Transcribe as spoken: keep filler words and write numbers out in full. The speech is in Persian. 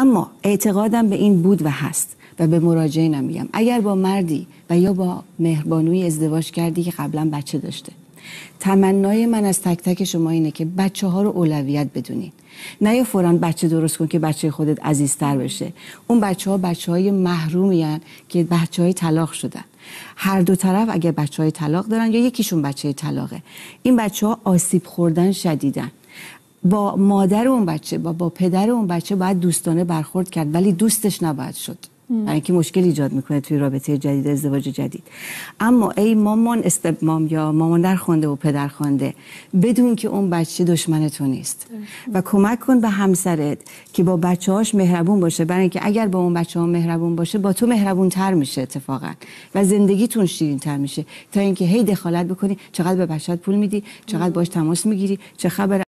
اما اعتقادم به این بود و هست و به مراجعینم میگم اگر با مردی و یا با مهربانوی ازدواج کردی که قبلا بچه داشته، تمنای من از تک تک شما اینه که بچه ها رو اولویت بدونین. نه یا فوراً بچه درست کن که بچه خودت عزیزتر بشه. اون بچه ها بچه های محرومی هن که بچه های طلاق شدن. هر دو طرف اگر بچه های طلاق دارن یا یکیشون بچه طلاقه، این بچه ها آسیب خوردن شدیدن. با مادر اون بچه با با پدر اون بچه باید دوستانه برخورد کرد، ولی دوستش نباید شد، برای اینکه مشکل ایجاد میکنه توی رابطه جدید، ازدواج جدید. اما ای مامان استبمام یا ماماندر خوانده و پدر خوانده، بدون که اون بچه دشمن تو نیست و کمک کن به همسرت که با بچه‌هاش مهربون باشه، برای اینکه اگر با اون بچه‌ها مهربون باشه با تو مهربون تر میشه اتفاقا و زندگیتون شیرین تر میشه، تا اینکه هی دخالت بکنی چقدر به بچه‌ت پول میدی، چقدر باش تماس میگیری، چه خبر.